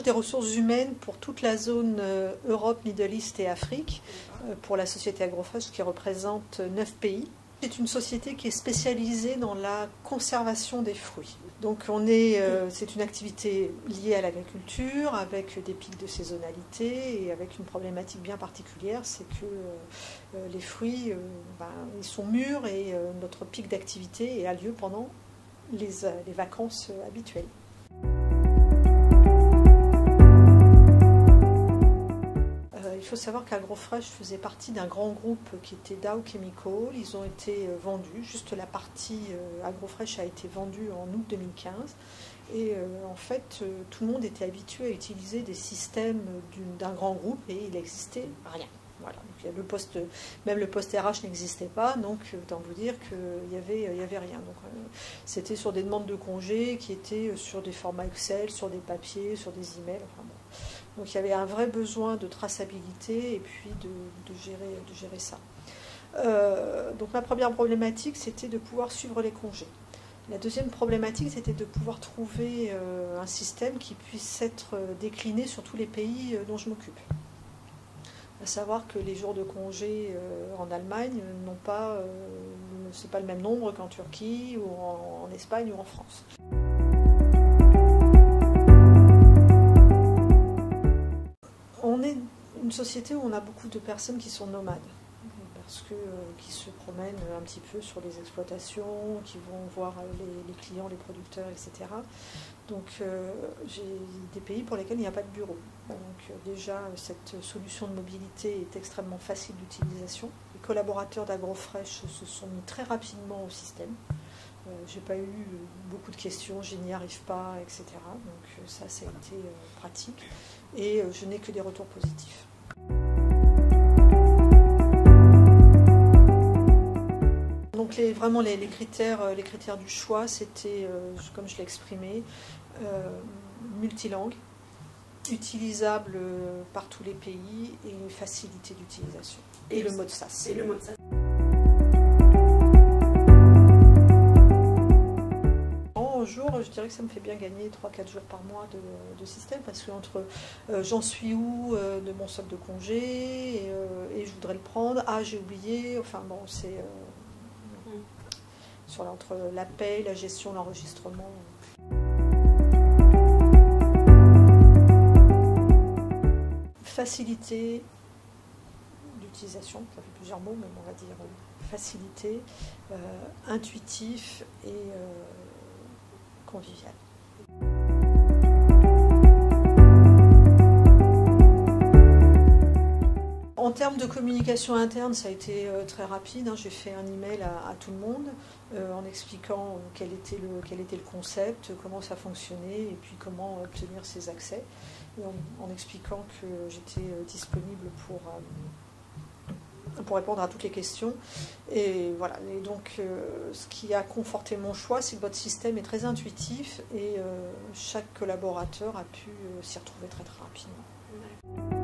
des ressources humaines pour toute la zone Europe, Middle East et Afrique, pour la société Agrofresh qui représente 9 pays. C'est une société qui est spécialisée dans la conservation des fruits. Donc c'est une activité liée à l'agriculture, avec des pics de saisonnalité et avec une problématique bien particulière, c'est que les fruits ils sont mûrs et notre pic d'activité a lieu pendant les vacances habituelles. Il faut savoir qu'Agrofresh faisait partie d'un grand groupe qui était Dow Chemical. Ils ont été vendus, juste la partie Agrofresh a été vendue en août 2015. Et en fait, tout le monde était habitué à utiliser des systèmes d'un grand groupe et il n'existait rien. Voilà. Donc, même le poste RH n'existait pas, donc autant vous dire qu'il n'y avait rien. C'était sur des demandes de congés qui étaient sur des formats Excel, sur des papiers, sur des emails. Enfin, bon. Donc il y avait un vrai besoin de traçabilité et puis de gérer ça. Donc ma première problématique, c'était de pouvoir suivre les congés. La deuxième problématique, c'était de pouvoir trouver un système qui puisse être décliné sur tous les pays dont je m'occupe. À savoir que les jours de congé en Allemagne c'est pas le même nombre qu'en Turquie ou en Espagne ou en France. On est une société où on a beaucoup de personnes qui sont nomades, qui se promènent un petit peu sur les exploitations, qui vont voir les clients, les producteurs, etc. Donc j'ai des pays pour lesquels il n'y a pas de bureau. Donc déjà, cette solution de mobilité est extrêmement facile d'utilisation. Les collaborateurs d'Agrofresh se sont mis très rapidement au système. J'ai pas eu beaucoup de questions, je n'y arrive pas, etc. Donc ça a été pratique. Et je n'ai que des retours positifs. Donc vraiment les critères du choix, c'était, comme je l'ai exprimé, multilangue, utilisable par tous les pays et une facilité d'utilisation. Et le mode SaaS. En jour, je dirais que ça me fait bien gagner 3-4 jours par mois de système, parce que entre j'en suis où de mon solde de congé et je voudrais le prendre, j'ai oublié, enfin bon, c'est entre la paie, la gestion, l'enregistrement. Facilité d'utilisation, ça fait plusieurs mots, mais on va dire facilité, intuitif et convivial. En termes de communication interne, ça a été très rapide. J'ai fait un email à tout le monde en expliquant quel était le concept, comment ça fonctionnait et puis comment obtenir ses accès. Et en expliquant que j'étais disponible pour répondre à toutes les questions. Et voilà. Et donc, ce qui a conforté mon choix, c'est que votre système est très intuitif et chaque collaborateur a pu s'y retrouver très très rapidement.